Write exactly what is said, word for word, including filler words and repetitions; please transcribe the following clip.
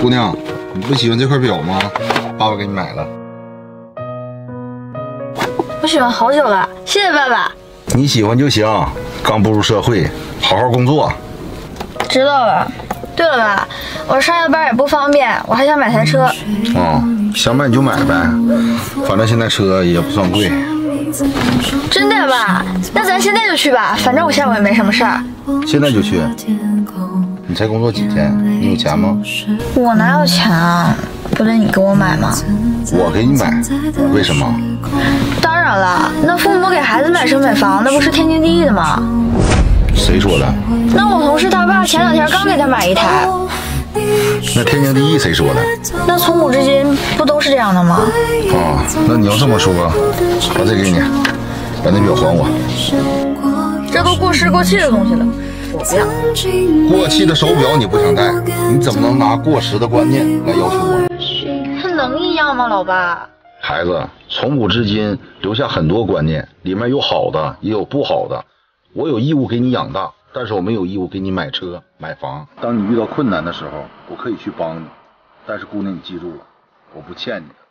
姑娘，你不喜欢这块表吗？爸爸给你买了。 我喜欢好久了，谢谢爸爸。 你喜欢就行，刚步入社会，好好工作。 知道了。对了爸，我上下班也不方便，我还想买台车。 哦，想买你就买呗，反正现在车也不算贵。 真的吧？那咱现在就去吧，反正我下午也没什么事儿。 现在就去？你才工作几天？你有钱吗？ 我哪有钱啊？不得你给我买吗？ 我给你买？为什么？ 当然了，那父母给孩子买车买房，那不是天经地义的吗？ 谁说的？ 那我同事他爸前两天刚给他买一台。 那天经地义谁说的？ 那从古至今不都是这样的吗？ 啊，那你要这么说，把这给你，把那表还我。 这都过时过气的东西了，我不要。 过气的手表你不想戴，你怎么能拿过时的观念来要求我？ 它能一样吗，老爸？ 孩子，从古至今留下很多观念，里面有好的，也有不好的。我有义务给你养大，但是我没有义务给你买车买房。当你遇到困难的时候，我可以去帮你，但是姑娘你记住了，我不欠你的。